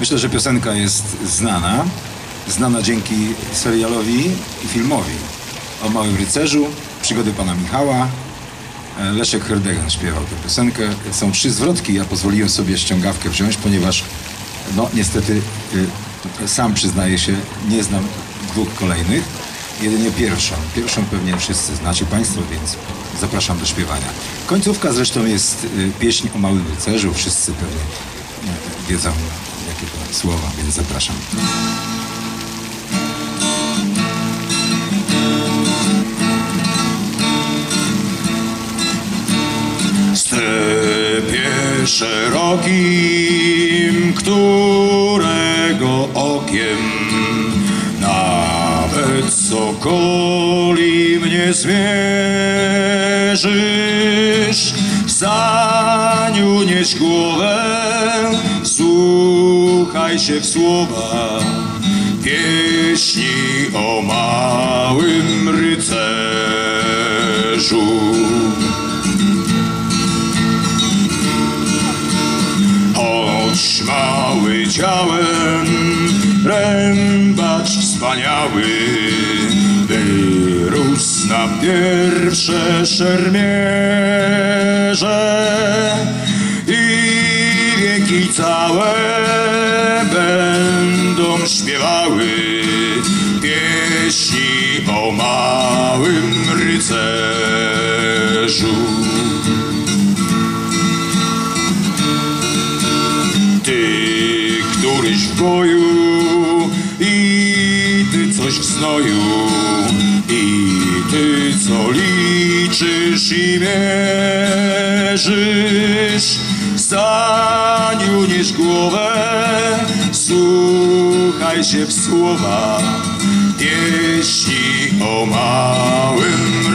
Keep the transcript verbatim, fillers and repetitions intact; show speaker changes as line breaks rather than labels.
Myślę, że piosenka jest znana. Znana dzięki serialowi i filmowi o Małym Rycerzu, Przygody Pana Michała. Leszek Herdegan śpiewał tę piosenkę. Są trzy zwrotki, ja pozwoliłem sobie ściągawkę wziąć, ponieważ no niestety y, sam przyznaję się, nie znam dwóch kolejnych. Jedynie pierwszą. Pierwszą pewnie wszyscy znacie Państwo, więc zapraszam do śpiewania. Końcówka zresztą jest y, pieśń o Małym Rycerzu. Wszyscy pewnie y, wiedzą, jakie to słowa, więc zapraszam.
Stepie szerokim, którego okiem nawet sokoli mnie zmierzysz. Wstań, unieś głowę, słuchaj się w słowa pieśni o Małym Rycerzu. Choć mały ciałem, rębacz wspaniały, wyrósł na pierwsze szermierze i wieki całe będą śpiewały pieśni o Małym Rycerzu. Ty, któryś w boju, i ty coś w znoju, i ty, co liczysz i mierzysz. Wstań, unieś głowę, słuchaj się w słowa pieśni o Małym